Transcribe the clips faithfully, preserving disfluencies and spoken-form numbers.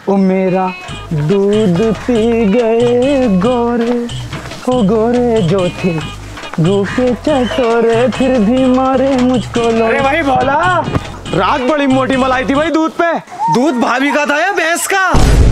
ओ मेरा दूध पी गए गोरे, हो गोरे जो थे भूखे चटोरे, फिर भी मारे मुझको लो। अरे भाई भोला, रात बड़ी मोटी मलाई थी भाई दूध पे। दूध भाभी का था या भैंस का?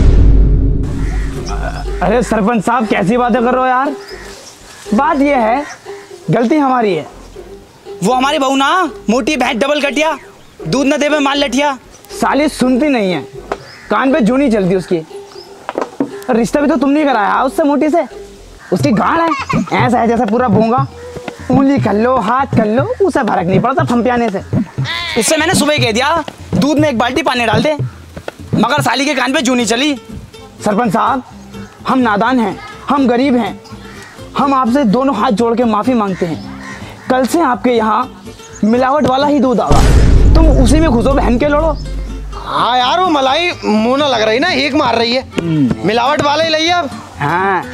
अरे सरपंच साहब कैसी बातें कर रहे हो यार। बात ये है, गलती हमारी है। वो हमारी बहू ना मोटी भैंस डबल कटिया, दूध न देवे माल लठिया। साली सुनती नहीं है, कान पे जूनी चलती उसकी। रिश्ता भी तो तुमने कराया उससे, मोटी से। उसकी गाड़ है ऐसा है जैसा पूरा भूंगा। उंगली कर लो, हाथ कर लो, उसे फर्क नहीं पड़ता फंपियाने से। उससे मैंने सुबह कह दिया दूध में एक बाल्टी पानी डाल दे, मगर साली के कान पे जूनी चली। सरपंच साहब, हम नादान हैं, हम गरीब हैं, हम आपसे दोनों हाथ जोड़ के माफ़ी मांगते हैं। कल से आपके यहाँ मिलावट वाला ही दूध आगा, तुम उसी में घुसो बहन के लड़ो। हाँ यार, वो मलाई मुंह ना लग रही ना, एक मार रही है। मिलावट वाला ही लइए अब। हाँ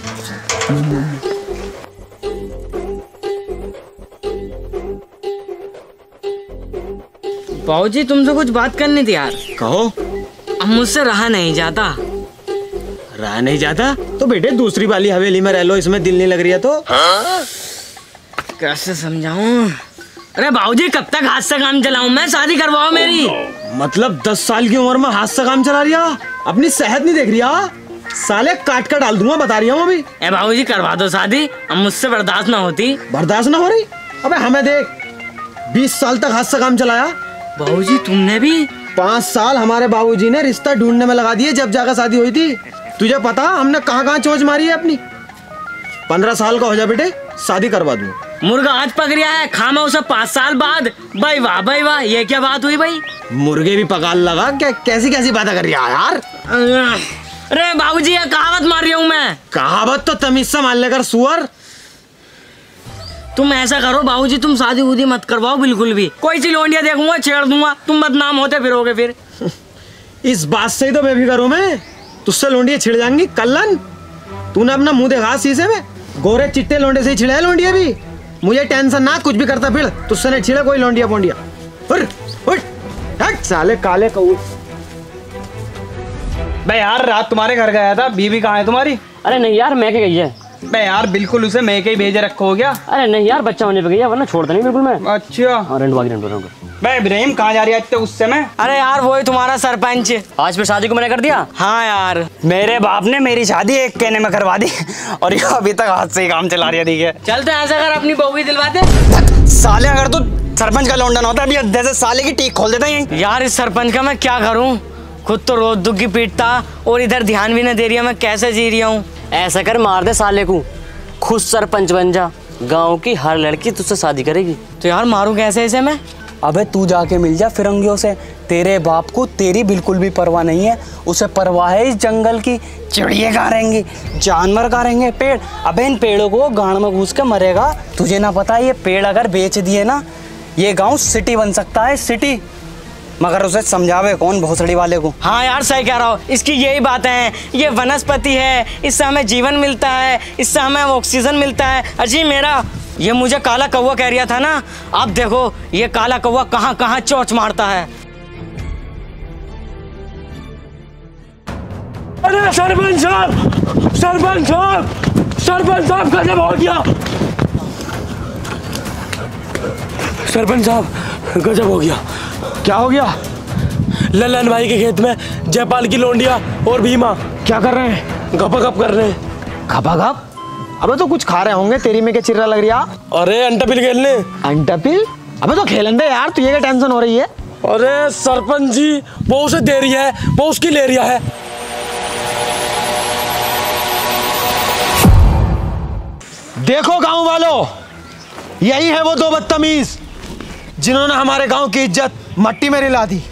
बाबूजी, तुमसे कुछ बात करनी थी यार। कहो। अब मुझसे रहा नहीं जाता। रहा नहीं जाता तो बेटे दूसरी वाली हवेली में रह लो, इसमें दिल नहीं लग रही है तो। हाँ? कैसे समझाऊं? अरे बाबूजी, कब तक हाथ से काम चलाऊं मैं? शादी करवाओ मेरी। मतलब दस साल की उम्र में हाथ से काम चला रिया? अपनी सेहत नहीं देख रिया? साले काट कर डाल दूंगा, बता रही हूँ अभी। ए बाबूजी, करवा दो शादी, अब मुझसे बर्दाश्त ना होती। बर्दाश्त ना हो रही? अबे हमें देख, बीस साल तक हाथ से काम चलाया। बाबूजी तुमने भी? पाँच साल हमारे बाबूजी ने रिश्ता ढूंढने में लगा दिए, जब जाकर शादी हुई थी। तुझे पता हमने कहाँ कहाँ चोंच मारी है अपनी। पंद्रह साल का हो जा बेटे, शादी करवा दूँ। मुर्गा आज पक रहा है, खामा उसे पाँच साल बाद। भाई वाह भाई वाह, ये क्या बात हुई भाई? मुर्गे भी पकाल लगा क्या? कैसी कैसी बातें कर रही है यार। अरे बाबूजी, ये कहावत मार रही हूँ मैं। कहावत तो तमीज से मान लेकर सुअर। तुम ऐसा करो बाबूजी, तुम शादी उदी मत करवाओ बिल्कुल भी। कोई सी लोंडिया देखूंगा छेड़ दूंगा, तुम बदनाम होते फिरोगे फिर। इस बात से ही तो बेफिक्र हूं मैं, तुझसे लोंडिया छिड़ जाएंगी कल्लन। तूने अपना मुंह देखा शीशे में? गोरे चिट्टे लोंडे से ही छिड़े लोंडिया भी। मुझे टेंशन ना, कुछ भी करता फिर तुझसे नहीं छिड़े कोई लोंडिया पोंडिया। उठ उठ हट साले काले कौआ। बे यार, रात तुम्हारे घर गया था, बीवी कहाँ है तुम्हारी? अरे नहीं यार, मैं के गई है। बे यार, बिल्कुल उसे मैं के ही भेजे रखो हो गया। अरे नहीं यार, बच्चा होने पे गई है, वरना छोड़ता नहीं बिल्कुल मैं। अच्छा रेंट बाकी रेंट रेंट। बे इब्राहिम, कहाँ जा रही है इतने गुस्से में? अरे यार, वो ही तुम्हारा सरपंच। आज फिर शादी को मैंने कर दिया। हाँ यार, मेरे बाप ने मेरी शादी एक कहने में करवा दी और ये अभी तक हाथ से ही काम चला रही है। ठीक है, चल तो ऐसा कर, अपनी बहू ही दिलवा दे। साले, अगर तू सरपंच का लौंडा ना होता अभी अड्डे से साले की टीक खोल देता है। यार, इस सरपंच का मैं क्या करूं? खुद तो रोज दुखी पीटता और इधर ध्यान भी न दे रही है, मैं कैसे जी रही हूँ। ऐसा कर, मार दे साले को, खुद सरपंच बन जा, गांव की हर लड़की तुझसे शादी करेगी। तो यार मारूं कैसे इसे मैं? अबे तू जाके मिल जा फिरंगियों से। तेरे बाप को तेरी बिल्कुल भी परवाह नहीं है, उसे परवाह है इस जंगल की। चिड़िया कहाँ रहेंगी, जानवर कहाँ रहेंगे, पेड़। अबे इन पेड़ों को गांड में घुस के मरेगा। तुझे ना पता, ये पेड़ अगर बेच दिए ना, ये गांव सिटी बन सकता है, सिटी। मगर उसे समझावे कौन भोसड़ी वाले को। हाँ यार, सही कह रहा हो, इसकी यही बातें हैं। ये वनस्पति है, इससे हमें जीवन मिलता है, इससे हमें ऑक्सीजन मिलता है। अजी मेरा, ये मुझे काला कौवा कह रहा था ना, अब देखो ये काला कौवा कहाँ कहाँ चोंच मारता है। अरे सरपंच साहब, सरपंच साहब, सरपंच साहब गजब हो गया। सरपंच साहब गजब हो गया। क्या हो गया? ललन भाई के खेत में जयपाल की लोंडिया और भीमा क्या कर रहे हैं? गपगप कर रहे हैं। गपागप? अबे तो कुछ खा रहे होंगे, तेरी में क्या चिर्रा लग रही है? अरे अंटापिल खेलने। अंटापिल? अबे तो खेलन दे यार, तुझे क्या टेंशन हो रही है? अरे सरपंच जी, वो उसे दे रही है, वो उसकी ले रही है। देखो गांव वालों, यही है वो दो बदतमीज जिन्होंने हमारे गांव की इज्जत मट्टी में रिला दी।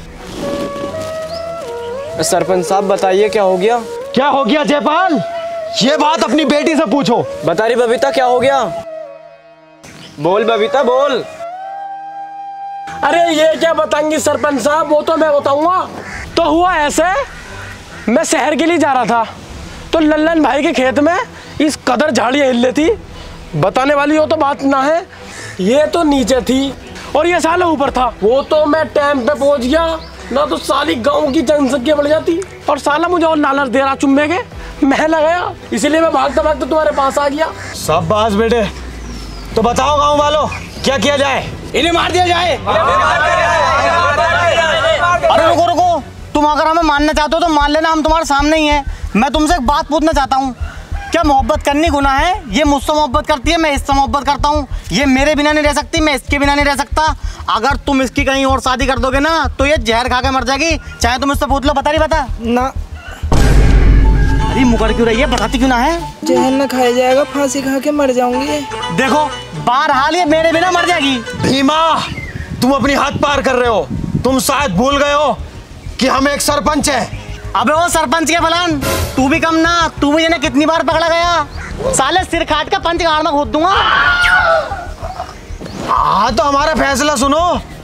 सरपंच साहब बताइए क्या हो गया? क्या हो गया जयपाल? ये बात अपनी बेटी से पूछो। बता रही बबीता, क्या हो गया? बोल बबीता बोल। अरे ये क्या बताएंगी सरपंच साहब, वो तो मैं बताऊंगा। तो हुआ ऐसे, मैं शहर के लिए जा रहा था, तो लल्लन भाई के खेत में इस कदर झाड़ियाँ हिल थी, बताने वाली हो तो बात ना है। ये तो नीचे थी और ये साला ऊपर था। वो तो मैं टाइम पे पहुंच गया, ना तो साली गांव की जनसंख्या बढ़ जाती और साला मुझे और लालच दे रहा चुम्मे के। मैं लगाया, इसीलिए मैं भागता भागता तुम्हारे पास आ गया। सब बास बेटे, तो बताओ गांव वालों क्या किया जाए? इन्हें मार दिया जाए। अरे रुको रुको, तुम अगर हमें मानना चाहते हो तो मान लेना, हम तुम्हारे सामने ही हैं। मैं तुमसे एक बात पूछना चाहता हूँ, क्या मोहब्बत करनी गुनाह है? ये मुझसे मोहब्बत करती है, मैं इससे मोहब्बत करता हूँ। ये मेरे बिना नहीं रह सकती, मैं इसके बिना नहीं रह सकता। अगर तुम इसकी कहीं और शादी कर दोगे ना तो ये जहर खा के मर जाएगी, चाहे तुम इससे पूछ लो। बता नहीं बता ना। अरे मुकर क्यों रही है, बताती क्यों ना है? जहर न खाया जाएगा, फांसी खा के मर जाऊंगी। देखो बहरहाल ये मेरे बिना मर जाएगी। भीमा, तुम अपनी हद पार कर रहे हो। तुम शायद भूल गए हो कि हम एक सरपंच है। अबे वो सरपंच के फलान, तू भी कम ना, तू भी जिन्हें कितनी बार पकड़ा गया। साले सिर काट का पंच गाड़ में खोद दूंगा। हाँ तो हमारा फैसला सुनो।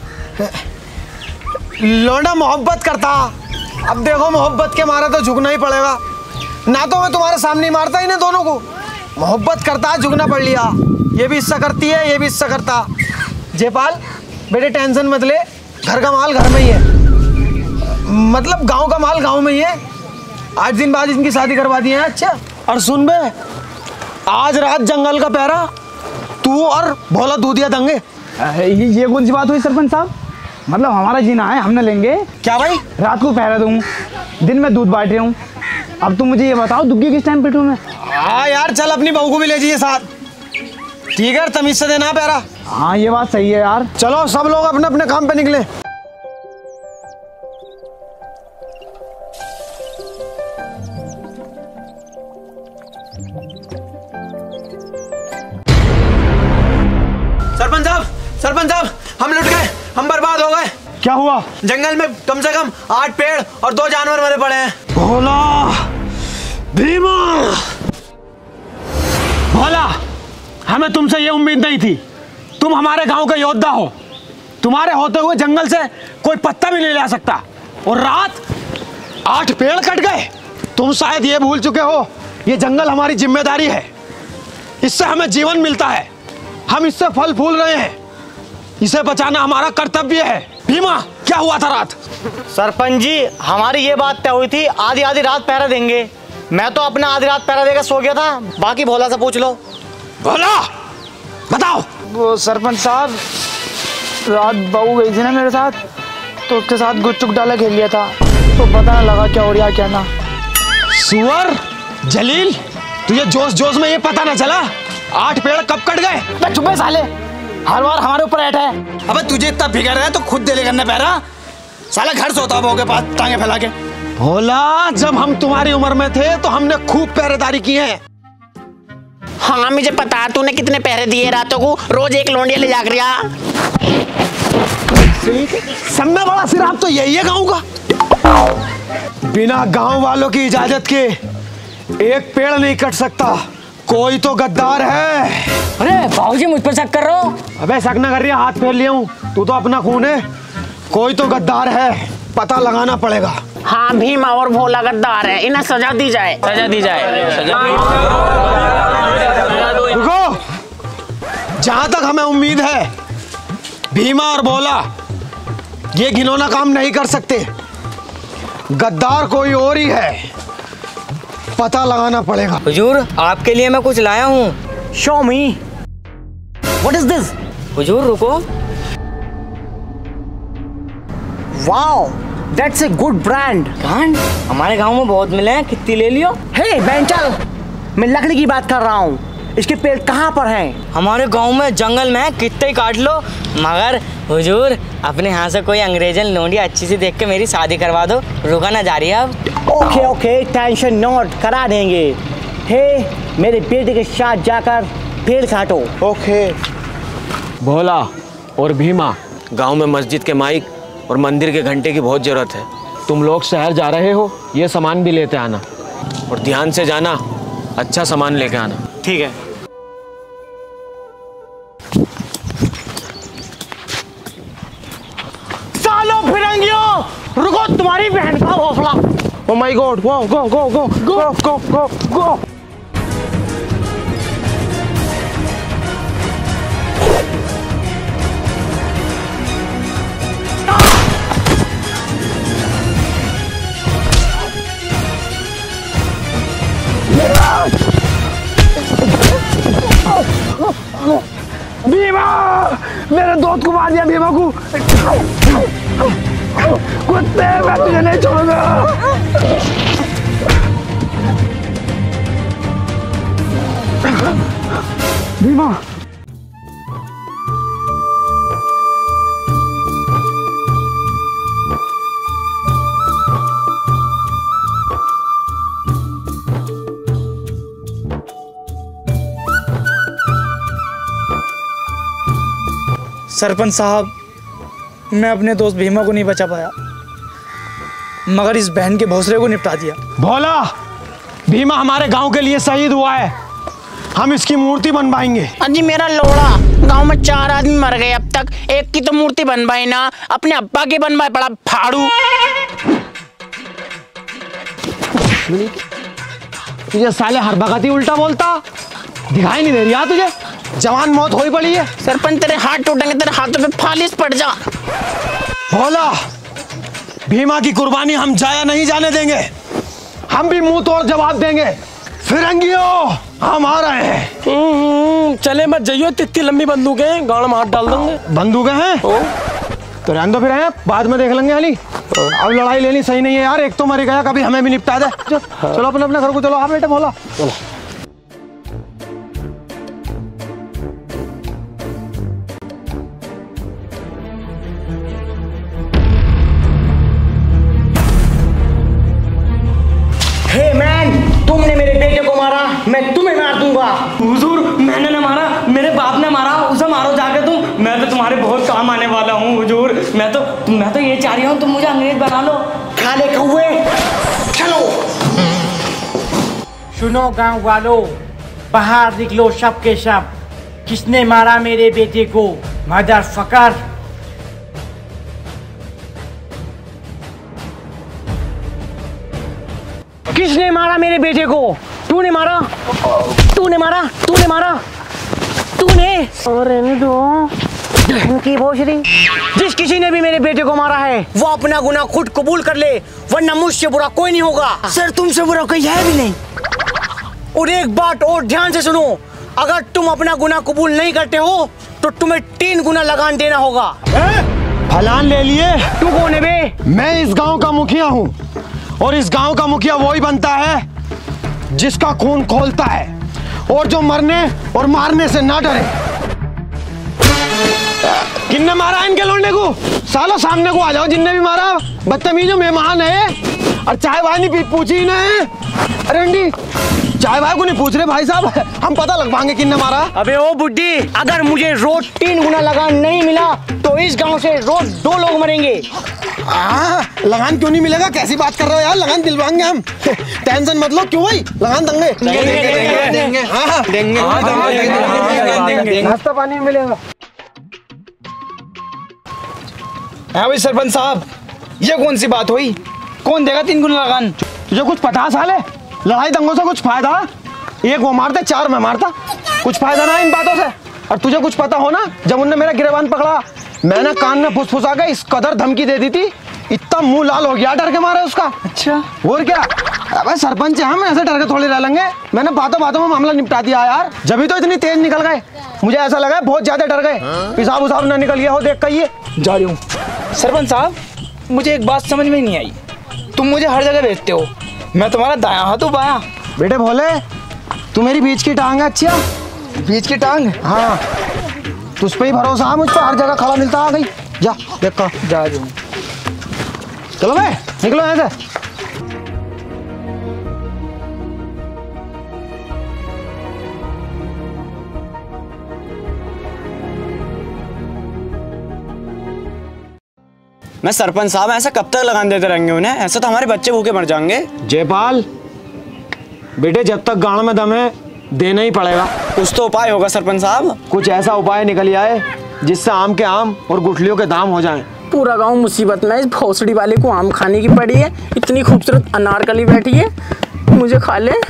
लौंडा मोहब्बत करता, अब देखो मोहब्बत के मारे तो झुकना ही पड़ेगा। ना तो मैं तुम्हारे सामने ही मारता, इन्हें दोनों को। मोहब्बत करता, झुकना पड़ लिया। ये भी हिस्सा करती है, ये भी हिस्सा करता। जयपाल बेटे टेंशन मत ले, घर का माल घर में ही है, मतलब गांव का माल गांव में ही है। आठ दिन बाद इनकी शादी करवा दी है। अच्छा, और सुन बे, आज रात जंगल का पहरा तू और भोला दूधिया देंगे। ये कौन सी बात हुई सरपंच साहब? मतलब हमारा जीना है, हम न लेंगे क्या भाई? रात को पहरा दूँ, दिन में दूध बांट रहा हूँ। अब तुम मुझे ये बताओ, दुग्गी किस टाइम पिटूं मैं? हाँ यार, चल अपनी बहू को भी ले जाइए साथ, ठीक है? तमीज से देना पहरा। हाँ ये बात सही है यार। चलो सब लोग अपने अपने काम पे निकले। सरपंच साहब, सरपंच साहब, हम लुट गए, हम बर्बाद हो गए। क्या हुआ? जंगल में कम से कम आठ पेड़ और दो जानवर मरे पड़े हैं। भोला, भीमा, भोला, हमें तुमसे ये उम्मीद नहीं थी। तुम हमारे गांव का योद्धा हो, तुम्हारे होते हुए जंगल से कोई पत्ता भी नहीं ला सकता, और रात आठ पेड़ कट गए। तुम शायद ये भूल चुके हो, ये जंगल हमारी जिम्मेदारी है, इससे हमें जीवन मिलता है, हम इससे फल फूल रहे हैं, इसे बचाना हमारा कर्तव्य है। भीमा, क्या हुआ था रात? सरपंच जी, हमारी ये बात तय हुई थी, आधी आधी रात पहरा देंगे। मैं तो अपना आधी रात पहरा देकर सो गया था, बाकी भोला से पूछ लो। भोला, बताओ। वो सरपंच साहब, रात बहू गई थी ना मेरे साथ, तो उसके साथ गुच्चुक डाला खेल लिया था, तो पता ना लगा क्या हो रहा क्या ना। सुअर जलील, तुझे जोश जोश में ये पता ना चला आठ पेड़ कब कट गए? चुप है साले, हर बार हमारे ऊपर बैठा है। अबे तुझे इतना फिक्र है तो खुद दे ले करने पहरा, साला घर सोता बहू के पास टांगे फैला के। भोला, जब हम तुम्हारी उम्र में थे तो हमने खूब पहरेदारी की है। हाँ मुझे पता, तूने कितने पहरे दिए रातों को, रोज एक लोंडिया ले जाकर रहा। सब में बड़ा सिराब तो यही है गांव का। बिना गांव वालों की इजाजत के एक पेड़ नहीं कट सकता। कोई तो गद्दार है। अरे बाबूजी, मुझ पर शक कर रहे हो? अबे शक ना कर रही है, हाथ फेर लिया हूँ, तू तो अपना खून है। कोई तो गद्दार है, पता लगाना पड़ेगा। हाँ भीमा और भोला गद्दार है, इन्हें सजा दी जाए। सजा दी जाए, सजा रुको, जहां तक हमें उम्मीद है भीमा और भोला ये घिनौना काम नहीं कर सकते, गद्दार कोई और ही है, पता लगाना पड़ेगा। हुजूर, आपके लिए मैं कुछ लाया हूँ। Show me, what is this? हुजूर रुको। Wow, that's a good brand. Brand? हमारे गांव में बहुत मिले हैं, कितनी ले लियो? हे बेंचल, मैं लकड़ी की बात कर रहा हूँ, इसके पेड़ कहाँ पर हैं? हमारे गांव में जंगल में है, कितने ही काट लो। मगर हुजूर, अपने यहाँ से कोई अंग्रेजन लोंडिया अच्छी सी देख के मेरी शादी करवा दो, रुका ना जा रही है अब। ओके ओके, टेंशन नोट करा देंगे। हे, मेरे बेटे के साथ जाकर पेड़ काटो। ओके। भोला और भीमा, गांव में मस्जिद के माइक और मंदिर के घंटे की बहुत जरूरत है। तुम लोग शहर जा रहे हो, ये सामान भी लेते आना, और ध्यान से जाना, अच्छा सामान लेके आना। ठीक है। सालो फिरंगियों, रुको, तुम्हारी बहन का हौसला। Oh my God, go go go go go go go go। मेरे दोस्त को मार दिया भीमा को। कुत्ते, मैं तुझे नहीं छोड़ूंगा। भीमा, सरपंच साहब, मैं अपने दोस्त भीमा को नहीं बचा पाया, मगर इस बहन के भोसले को निपटा दिया। भोला, भीमा हमारे गांव के लिए शहीद हुआ है, हम इसकी मूर्ति बनवाएंगे। अजी मेरा लोड़ा, गांव में चार आदमी मर गए अब तक, एक की तो मूर्ति बनवाई ना, अपने अब्बा की बनवाए, बड़ा फाड़ू। तुझे साले हर वक्त ही उल्टा बोलता, दिखाई नहीं दे रही तुझे? जवान मौत होई पड़ी है। सरपंच तेरे हाथ टूटेंगे, तेरे हाथों पे फालिस पड़ जा। भोला, भीमा की कुर्बानी हम जाया नहीं जाने देंगे, हम भी मुंह तोड़ जवाब देंगे। फिरंगियों, हम आ रहे हैं। चले मत जाइयो, इतनी लंबी बंदूक है, गाड़ में हाथ डाल देंगे। बंदूकें हैं तो रहने दो, फिर हैं बाद में देख लेंगे। हाली अब लड़ाई लेनी सही नहीं है यार, एक तो मर गया, कभी हमें भी निपटा दे। चलो अपने अपने घर को चलो। हाँ बेटा भोला, चलो। हे मैन, तुमने मेरे बेटे को मारा, मैं तुम्हें मार दूंगा। हुजूर, मैंने ना मारा, मेरे बाप ने मारा, उसे मारो जाके तुम। मैं तो तुम्हारे बहुत काम आने वाला हूँ हुजूर। मैं तो मैं तो ये चाह रही हूँ तुम मुझे अंग्रेज बना लो। खाले कौवे, चलो। सुनो गांव वालों, बाहर निकलो सब के सब। किसने मारा मेरे बेटे को? Mother fucker. किसने मारा मेरे बेटे को? तूने मारा, तूने मारा, तूने मारा, तूने। और रहने दो की भोसड़ी। जिस किसी ने भी मेरे बेटे को मारा है वो अपना गुनाह खुद कबूल कर ले, वरना मुझसे बुरा कोई नहीं होगा। सर, तुमसे बुरा कोई है भी नहीं। और एक बात और ध्यान से सुनो, अगर तुम अपना गुनाह कबूल नहीं करते हो तो तुम्हें तीन गुना लगान देना होगा। फलान ले लिए। तू कौन है बे? मैं इस गांव का मुखिया हूँ, और इस गांव का मुखिया वही बनता है जिसका खून खोलता है और जो मरने और मारने से ना डरे। किन्ने मारा इनके लौंडे को? सालों सामने को आ जाओ, जिनने भी मारा। बदतमीजों, मेहमान है और चाय भाई नहीं पूछी ना है। अरे अंडी, चाय भाई को नहीं पूछ रहे भाई साहब, हम पता लग पाएंगे किन्ने मारा। अबे ओ बुड्ढी, अगर मुझे रोज तीन गुना लगान नहीं मिला तो इस गांव से रोज दो लोग मरेंगे। आ, लगान क्यों नहीं मिलेगा? कैसी बात कर रहे हो यार? लगान दिलवाएंगे हम, टेंशन मत लो। क्यों भाई, लगान देंगे देंगे देंगे। नाश्ता पानी मिलेगा। हाँ भाई सरपंच साहब, ये कौन सी बात हुई? कौन देगा तीन गुना लगान? तुझे कुछ पता साले? लड़ाई दंगों से कुछ फायदा? एक वो मारते, चार मैं मारता, कुछ फायदा ना इन बातों से। और तुझे कुछ पता हो ना, जब उनने मेरा गिरेबान पकड़ा, मैंने कान में फुसफुसा के इस कदर धमकी दे दी थी, इतना मुंह लाल हो गया डर के मारे उसका। अच्छा, और क्या? अबे सरपंच है, हम ऐसे डर के थोड़ी रह लेंगे। मैंने बातों बातों में मामला निपटा दिया यार, जब तो इतनी तेज निकल गए। मुझे ऐसा लगा बहुत ज्यादा डर गए, पिसाब उसाब ना निकल गया हो देख कर। ये जा रही हूँ। सरपंच साहब, मुझे एक बात समझ में नहीं आई, तुम मुझे हर जगह भेजते हो, मैं तुम्हारा दायां हाथ हूँ बायां। बेटे भोले, तू मेरी बीच की टांग है। अच्छा, बीच की टांग? हाँ, तुझ पे ही भरोसा है, मुझ पे हर जगह खड़ा मिलता। आ गई, जा देखो। जा रही हूँ। चलो भाई, निकलो यहाँ से। मैं सरपंच साहब, ऐसा कब तक लगान देते रहेंगे उन्हें? ऐसा तो हमारे बच्चे भूखे मर जाएंगे। जयपाल बेटे, जब तक गांव में दम है देना ही पड़ेगा। कुछ तो उपाय होगा सरपंच साहब। कुछ ऐसा उपाय निकल आए जिससे आम के आम और गुठलियों के दाम हो जाएं। पूरा गांव मुसीबत में, इस भोसड़ी वाले को आम खाने की पड़ी है। इतनी खूबसूरत अनारकली बैठी है, मुझे खा ले।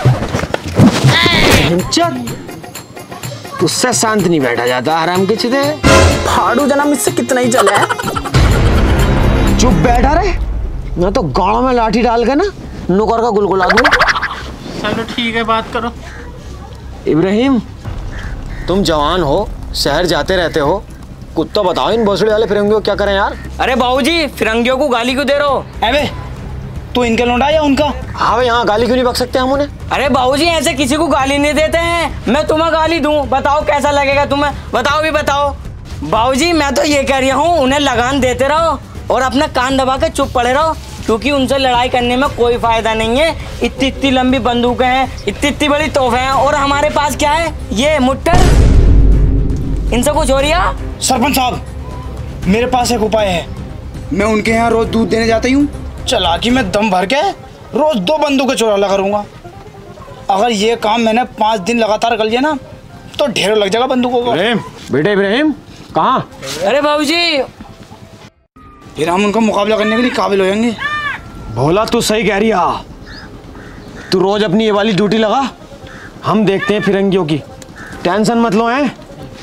उससे शांत नहीं बैठा जाता, आराम के चिते। फाड़ू जनाब, इससे कितना ही चला है। चुप बैठा रहे, मैं तो गाँव में लाठी डाल के ना नुकर का गुलगुला दूं। चलो ठीक है, बात करो। इब्राहिम, तुम जवान हो, शहर जाते रहते हो, कुछ तो बताओ इन भोसड़ी वाले फिरंगियों को क्या करें यार। अरे बाबूजी, फिरंगियों को गाली क्यों दे रहे हो? अबे तू इनका लौंडा या उनका? हाँ भाई, यहाँ गाली क्यों नहीं बक सकते हम उन्हें? अरे बाबूजी, ऐसे किसी को गाली नहीं देते हैं। मैं तुम्हें गाली दूं, बताओ कैसा लगेगा तुम्हें? बताओ भी बताओ। बाबूजी मैं तो ये कह रही हूँ, उन्हें लगान देते रहो और अपना कान दबा के चुप पड़े रहो, क्योंकि उनसे लड़ाई करने में कोई फायदा नहीं है। इतनी इतनी लंबी बंदूकें हैं, इतनी इतनी बड़ी तोहफे हैं, और हमारे पास क्या है? ये मुट्ठर। इनसे कुछ हो रहा? सरपंच साहब, मेरे पास एक उपाय है। मैं उनके यहाँ रोज दूध देने जाती हूँ, चालाकी में दम भर के रोज दो बंदूकें चुरा ला करूँगा। अगर ये काम मैंने पाँच दिन लगातार कर लिया ना, तो ढेर लग जाएगा बंदूकों को। बेटे इब्राहिम कहाँ? अरे बाबूजी, फिर हम उनका मुकाबला करने के लिए काबिल हो जाएंगे। भोला तू सही कह रही है। तू रोज अपनी ये वाली ड्यूटी लगा, हम देखते हैं फिरंगियों की। टेंशन मत लो हैं।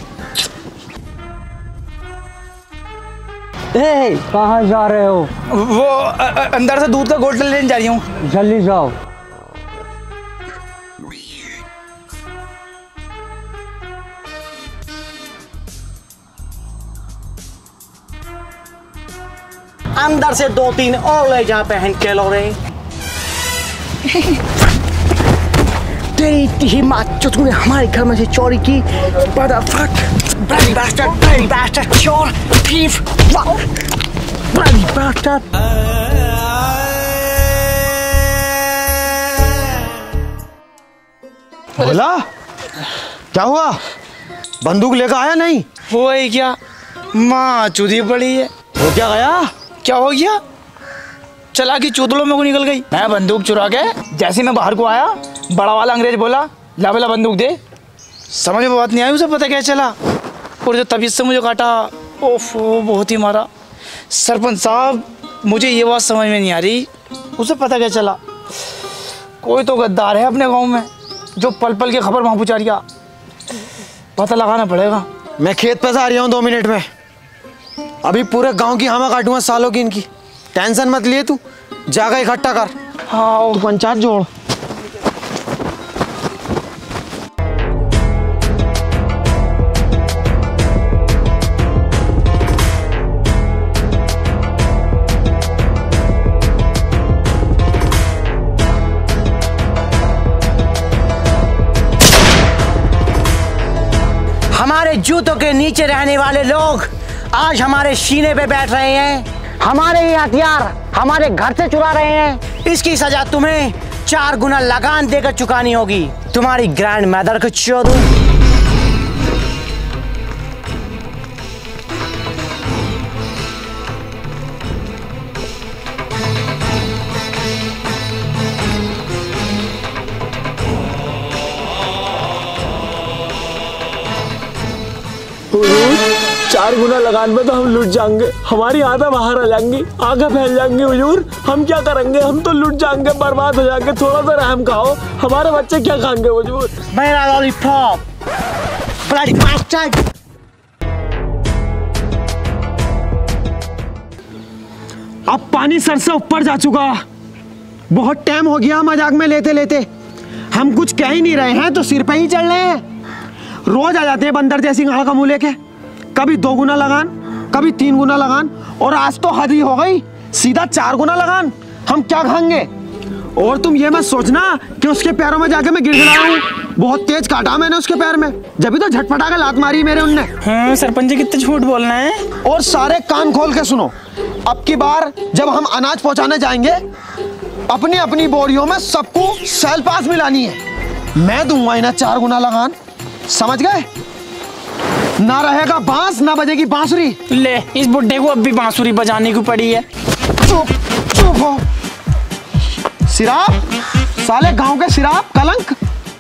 ए, कहाँ जा रहे हो? वो अ, अ, अंदर से दूध का घोट लेने जा रही हूँ। जल्दी जाओ। अंदर से दो तीन और ले जा पहन के लो रे। तेरी इतनी हिम्मत जो तूने हमारे घर में से चोरी की। Motherfucker, bloody bastard, bloody bastard, चोर, thief, bloody bastard। भोला क्या हुआ? बंदूक लेकर आया नहीं? वो है क्या? माँ चूदी पड़ी है। हो क्या गया? क्या हो गया? चला की चूदलों में को निकल गई। मैं बंदूक चुरा के जैसे मैं बाहर को आया, बड़ा वाला अंग्रेज बोला ला बोला बंदूक दे। समझ में बात नहीं आई, उसे पता क्या चला, और जो तबीयत से मुझे काटा, ओफो बहुत ही मारा। सरपंच साहब, मुझे ये बात समझ में नहीं आ रही, उसे पता क्या चला? कोई तो गद्दार है अपने गाँव में जो पल पल की खबर वहाँ पहुँचा रिया। पता लगाना पड़ेगा। मैं खेत पे जा रहा हूँ दो मिनट में। अभी पूरे गांव की हवा काटूंगा सालों की इनकी। टेंशन मत लिए, तू जाकर इकट्ठा कर। हाँ तू पंचायत जोड़। हमारे जूतों के नीचे रहने वाले लोग आज हमारे सीने पे बैठ रहे हैं, हमारे ये हथियार हमारे घर से चुरा रहे हैं। इसकी सजा तुम्हें चार गुना लगान देकर चुकानी होगी। तुम्हारी ग्रैंड मदर को चोदू। चार गुना लगान में तो हम लुट जाएंगे, हमारी आधा बाहर आ जाएंगी, आगे फैल जाएंगे। हुजूर हम क्या करेंगे? हम तो लुट जाएंगे, बर्बाद हो जाएंगे। थोड़ा सा रहम खाओ, हमारे बच्चे क्या खाएंगे हुजूर? मेरा लॉलीपॉप, ब्लडी बास्टर्ड। अब पानी सर से ऊपर जा चुका। बहुत टाइम हो गया मजाक में लेते लेते। हम कुछ कह ही नहीं रहे हैं तो सिर पे ही चढ़ रहे हैं। रोज आ जाते हैं बंदर जैसी गाड़ का मुंह लेके, कभी दो गुना लगान, कभी तीन गुना लगान, और आज तो हद ही हो गई, सीधा चार गुना लगान। हम क्या खाएंगे? और तुम ये मत सोचना कि उसके पैरों में जाके मैं गिड़गिड़ा हूँ। बहुत तेज काटा मैंने उसके पैर में, जब भी तो झटपटा के लात मारी मेरे उनने। हाँ सरपंच जी, कितने झूठ बोलना है। और सारे कान खोल के सुनो, अब की बार जब हम अनाज पहुंचाने जाएंगे, अपनी अपनी बोरियों में सबको सेल पास मिलानी है। मैं दूंगा इन्हें चार गुना लगान, समझ गए? ना रहेगा बांस, ना बजेगी बांसुरी। ले, इस बुड्ढे को अब भी बांसुरी बजाने की पड़ी है। चुप चुप हो। सिराप, साले गांव के सिराप, कलंक।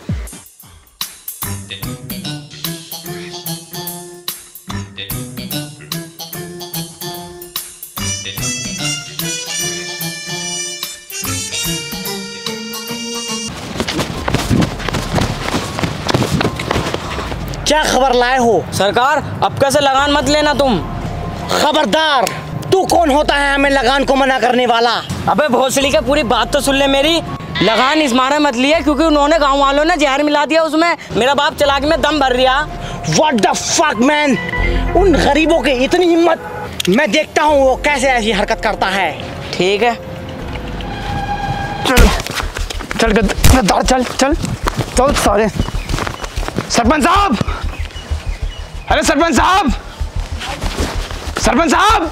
क्या खबर लाए हो? सरकार, अब कैसे लगान मत लेना तुम। खबरदार, तू कौन होता है हमें लगान को मना करने वाला? अबे भोसड़ी का पूरी बात तो सुन ले मेरी। लगान इस मारे मत लिया क्योंकि उन्होंने गांव वालों ने जहर मिला दिया उसमें। मेरा बाप चलाक में दम भर रिया। What the fuck man? उन गरीबों की इतनी हिम्मत, मैं देखता हूँ वो कैसे ऐसी हरकत करता है। ठीक है, चल चल गद्दार, चल चल चल सारे। सरपंच साहब, अरे सरपंच साहब, सरपंच साहब,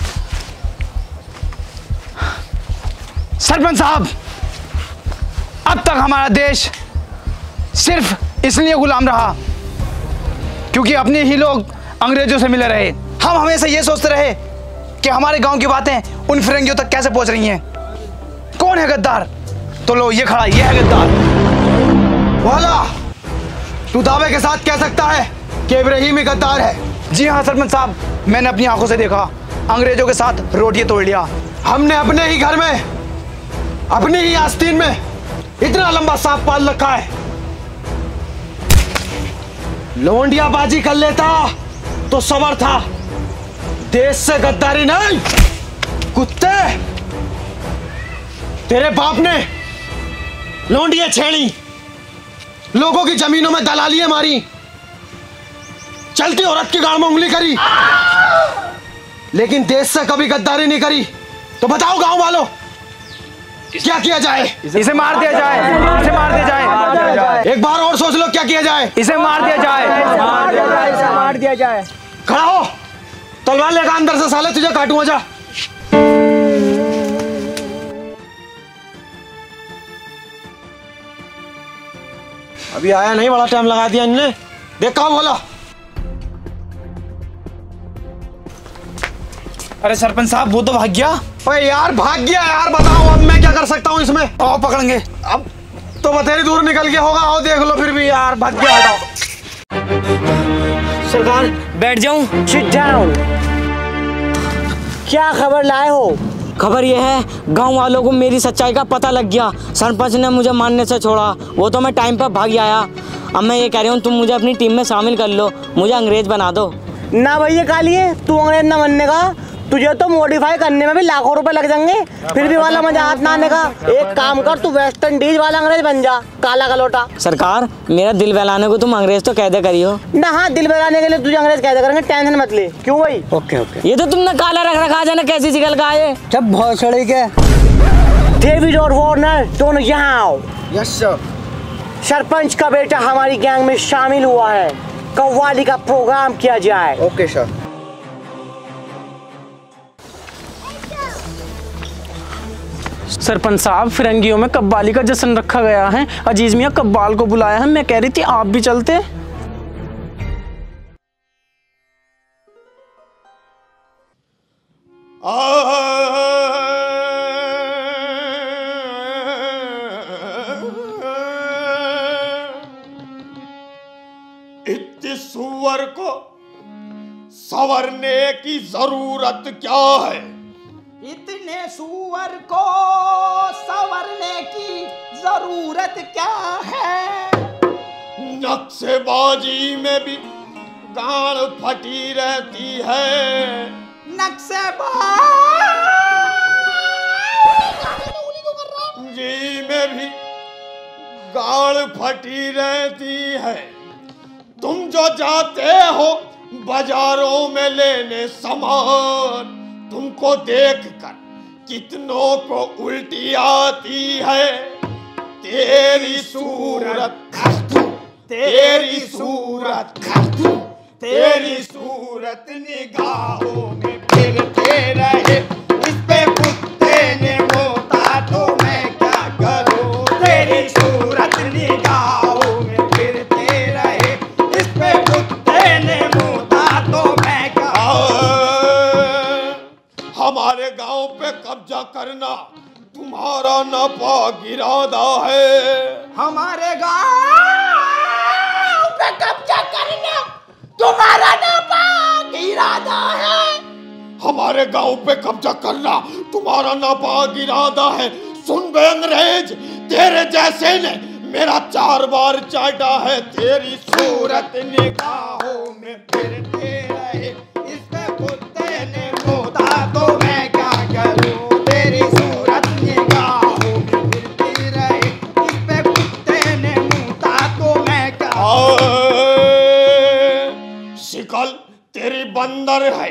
सरपंच साहब, अब तक हमारा देश सिर्फ इसलिए गुलाम रहा क्योंकि अपने ही लोग अंग्रेजों से मिले रहे। हम हमेशा ये सोचते रहे कि हमारे गांव की बातें उन फिरंगियों तक कैसे पहुंच रही हैं। कौन है गद्दार? तो लो ये खड़ा, ये है गद्दार। वाला, तू दावे के साथ कह सकता है कि इब्राहिम ही गद्दार है? जी हाँ सरपंच साहब, मैंने अपनी आंखों से देखा, अंग्रेजों के साथ रोटियां तोड़ लिया। हमने अपने ही घर में, अपनी ही आस्तीन में इतना लंबा सांप पाल रखा है। लोंडिया बाजी कर लेता तो सबर था, देश से गद्दारी नहीं। कुत्ते, तेरे बाप ने लोंडिया छेड़ी, लोगों की जमीनों में दलालियां मारी, चलती औरत की गांव में उंगली करी, लेकिन देश से कभी गद्दारी नहीं करी। तो बताओ गांव वालों, क्या किया जाए? इसे मार दिया जाए, इसे मार दिया जाए। एक बार और सोच लो, क्या किया जाए? इसे मार दिया जाए, मार दिया जाए, इसे मार दिया जाए। खड़ा हो, तलवार लेकर अंदर से, साले तुझे काटूंगा जा। अभी आया नहीं, बड़ा टाइम लगा दिया इनने। देख कहाँ बोला। अरे सरपंच साहब, वो तो भाग गया। ओए यार, भाग गया यार, बताओ अब मैं क्या कर सकता हूँ इसमें? आओ पकड़ेंगे। अब तो बतेरी दूर निकल गया होगा, आओ देख लो। फिर भी यार भाग गया। हटाओ सरदार, बैठ जाऊं? Sit down. क्या खबर लाए हो? खबर यह है, गांव वालों को मेरी सच्चाई का पता लग गया। सरपंच ने मुझे मारने से छोड़ा, वो तो मैं टाइम पर भाग आया। अब मैं ये कह रही हूँ, तुम मुझे अपनी टीम में शामिल कर लो, मुझे अंग्रेज बना दो। ना भैया कालिए, तू अंग्रेज ना बनने का, तुझे तो मॉडिफाई करने में भी लाखों रुपए लग जाएंगे, फिर भी वाला मजा हाथ ना आने का। एक काम कर, तू वेस्ट इंडीज वाला अंग्रेज बन जा, काला कलोटा। सरकार, मेरा दिल बहलाने को तुम अंग्रेज तो कैदे करियो ना। हाँ, दिल बहलाने के लिए तुझे अंग्रेज कैदे करेंगे, टेंशन मत ले। क्यों भाई? Okay okay. ये तो तुमने काला रख रखा, जाना कैसी निकल का है। जब बहुत सड़ी के डेविड और वार्नर दोनों यहाँ आओ। Yes sir. सरपंच का बेटा हमारी गैंग में शामिल हुआ है, कव्वाली का प्रोग्राम किया जाए। Okay sir. सरपंच साहब, फिरंगियों में कव्वाली का जश्न रखा गया है, अजीज मियाँ कव्वाल को बुलाया है। मैं कह रही थी आप भी चलते। इतने सुअर को संवरने की जरूरत क्या है? इतने सुअर को संवरने की जरूरत क्या है? नक्शेबाजी में भी गाड़ फटी रहती है। नक्शेबाजी में भी गाड़ फटी रहती है। तुम जो जाते हो बाजारों में लेने सामान, तुमको देखकर कितनों को उल्टी आती है। तेरी सूरत, तेरी सूरत, तेरी सूरत निगाहों में फिरते रहे। इस पे कुत्ते ने मोता तो मैं क्या करूं? तेरी सूरत निगाहों में फिरते रहे। इस पे कुत्ते ने मोता तो मैं क्या। हमारे गांव पे कब्जा करना तुम्हारा नापाक इरादा है। हमारे गांव पे कब्जा करना तुम्हारा नापाक इरादा है। हमारे गांव पे कब्जा करना तुम्हारा नापाक इरादा है। सुन बे अंग्रेज, तेरे जैसे ने मेरा चार बार चाटा है। तेरी सूरत निगाहों में फिरते रहे। इस पे कुत्ते ने मोता तो मैं क्या करूं? तेरी सूरत निगाहों में फिरती रहे। इस पे कुत्ते ने मोता तो मैं क्या। बंदर है,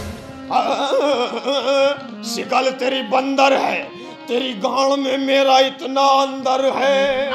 शिकल तेरी बंदर है, तेरी गांड में मेरा इतना अंदर है।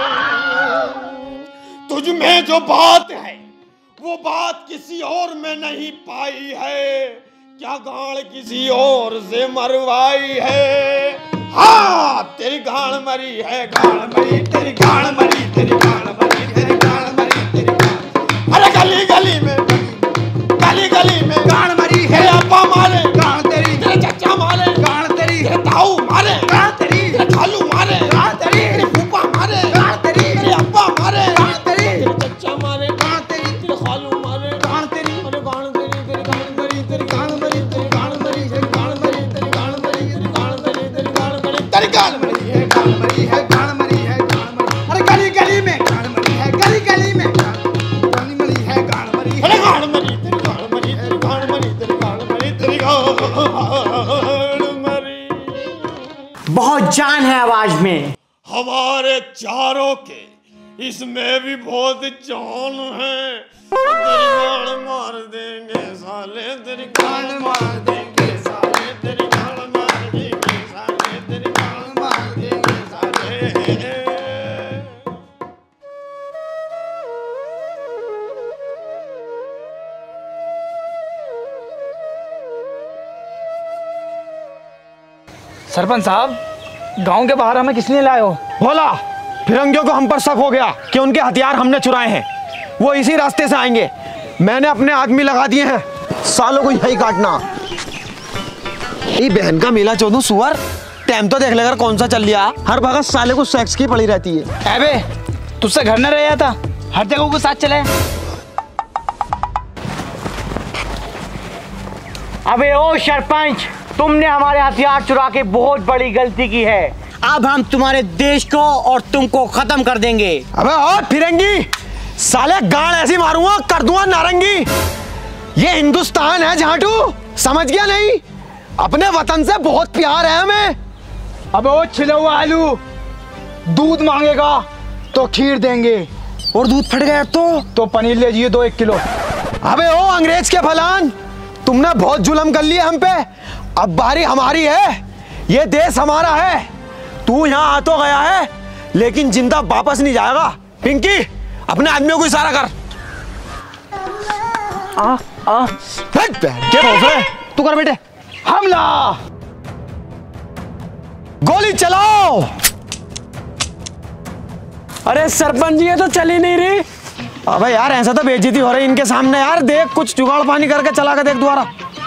तुझ में जो बात है वो बात किसी और में नहीं पाई है, क्या गांड किसी और से मरवाई है। हाँ तेरी गांड मरी है, गांड मरी, तेरी गांड मरी, तेरी गांड मरी, तेरी गांड मरी, तेरी गांड। अरे गली गली में, गली गली में गांड मरी है। तेरे अब्बा मारे गांड तेरी, तेरे चचा मारे गांड तेरी, तेरे ताऊ मारे गांड तेरी, तेरे खालू मारे गांड तेरी, तेरे फूफा मारे गांड तेरी, तेरे अब्बा मारे गांड तेरी, तेरे चचा मारे गांड तेरी, तेरे खालू मारे गांड तेरी। अरे गांड तेरी, तेरी गांड मरी, तेरी गांड मरी, तेरी गांड मरी, तेरी गांड मरी, तेरी गांड मरी, तेरी गांड मरी, तेरी गांड मरी, तेरी गांड मरी है, गांड मरी है, गांड मरी है, गांड मरी। अरे गली गली में गांड मरी है, गली गली में गली मरी है, गांड मरी है। अरे गांड मरी, तेरी गांड मरी, तेरी गांड मरी, तेरी गांड मरी, तेरी गांड मरी। बहुत जान है आवाज में। हमारे चारों के इसमें भी बहुत जान है। तेरी गांड मार देंगे साले, तेरी गांड मार देंगे साले, तेरी गांड मार देंगे साले, तेरी गांड मार देंगे साले। सरपंच साहब, गांव के बाहर हमें किस लिए लाए हो? बोला फिरंगियों को हम पर शक हो गया कि उनके हथियार हमने चुराए हैं, वो इसी रास्ते से आएंगे। मैंने अपने आदमी लगा दिए हैं, सालों को यही काटना। ये बहन का मेला चौदह सुअर, टाइम तो देख लेकर कौन सा चल लिया। हर भगत साले को सेक्स की पड़ी रहती है। अबे तुझसे घर न रह था, हर जगह को साथ चले। अबे ओ सरपंच, तुमने हमारे हथियार चुरा के बहुत बड़ी गलती की है। अब हम तुम्हारे देश को और तुमको खत्म कर देंगे। अबे और फिरंगी साले गाड़ ऐसी मारूंगा कर दूंगा नारंगी। ये हिंदुस्तान है झाटू, समझ गया नहीं? अपने वतन से बहुत प्यार है हमें। अबे वो छिले हुआ आलू, दूध मांगेगा तो खीर देंगे, और दूध फट गया तो तो पनीर ले जाइए दो एक किलो। अबे ओ अंग्रेज के फलान, तुमने बहुत जुल्म कर लिया हम पे, अब बारी हमारी है। ये देश हमारा है, तू यहाँ आ तो गया है लेकिन जिंदा वापस नहीं जाएगा। पिंकी अपने आदमियों को इशारा कर। आ आ क्या भौंसले तू कर बेटे। हमला, गोली चलाओ। अरे सरपंच जी ये तो चली नहीं रही। अबे यार ऐसा तो बेइज्जती हो रही इनके सामने यार। देख कुछ जुगाड़ पानी करके चला के देख दोबारा।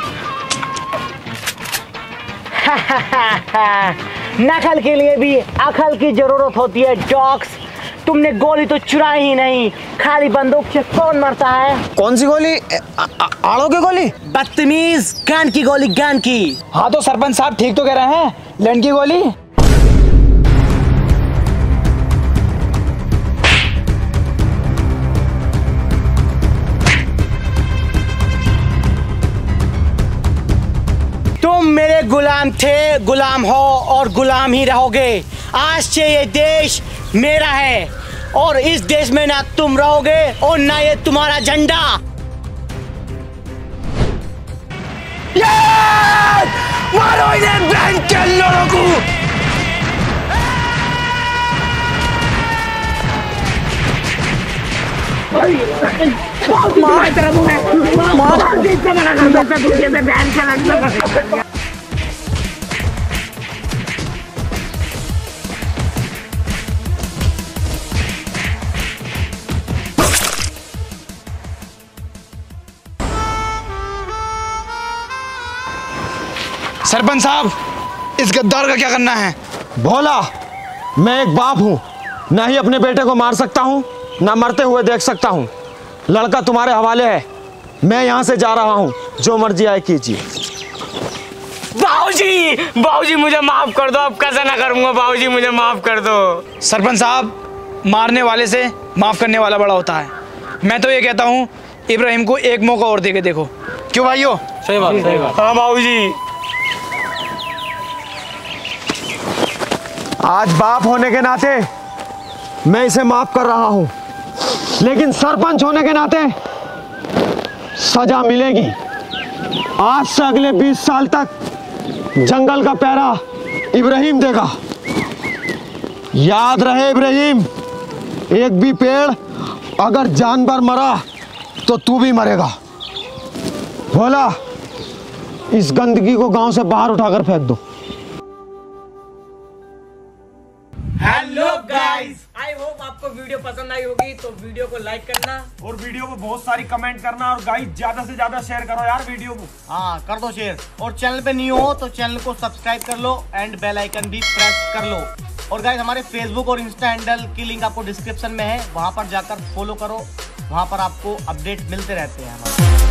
नकल के लिए भी अकल की जरूरत होती है डॉग्स। तुमने गोली तो चुराई ही नहीं, खाली बंदूक से कौन मरता है? कौन सी गोली? आड़ों की गोली? बदतमीज, गन की गोली, गन की। हाँ तो सरपंच साहब ठीक तो कह रहे हैं, लैंड की गोली। तुम मेरे गुलाम थे, गुलाम हो और गुलाम ही रहोगे। आज से ये देश मेरा है और इस देश में ना तुम रहोगे और ना ये तुम्हारा झंडा। मारो इन्हें बहन के लोगों को। सरपंच साहब, इस गद्दार का क्या करना है? भोला, मैं एक बाप हूं, ना ही अपने बेटे को मार सकता हूं ना मरते हुए देख सकता हूं। लड़का तुम्हारे हवाले है, मैं यहां से जा रहा हूं, जो मर्जी आए कीजिए। बाबूजी, बाबूजी मुझे माफ कर दो, अब कैसे ना करूंगा। बाबूजी मुझे माफ कर दो। सरपंच साहब, मारने वाले से माफ करने वाला बड़ा होता है। मैं तो ये कहता हूँ इब्राहिम को एक मौका और दे के देखो। क्यों भाइयों? सही बात, सही बात। हाँ बाबूजी। आज बाप होने के नाते मैं इसे माफ कर रहा हूं, लेकिन सरपंच होने के नाते सजा मिलेगी। आज से अगले बीस साल तक जंगल का पहरा इब्राहिम देगा। याद रहे इब्राहिम, एक भी पेड़ अगर जानवर मरा तो तू भी मरेगा। बोला, इस गंदगी को गांव से बाहर उठाकर फेंक दो। हेलो गाइस, आई होप आपको वीडियो पसंद आई होगी, तो वीडियो को लाइक करना और वीडियो को बहुत सारी कमेंट करना, और गाइस ज्यादा से ज्यादा शेयर करो यार वीडियो को। हाँ कर दो शेयर, और चैनल पे न्यू हो तो चैनल को सब्सक्राइब कर लो एंड बेल आइकन भी प्रेस कर लो। और गाइस हमारे फेसबुक और इंस्टा हैंडल की लिंक आपको डिस्क्रिप्शन में है, वहां पर जाकर फॉलो करो, वहां पर आपको अपडेट मिलते रहते हैं हमारे।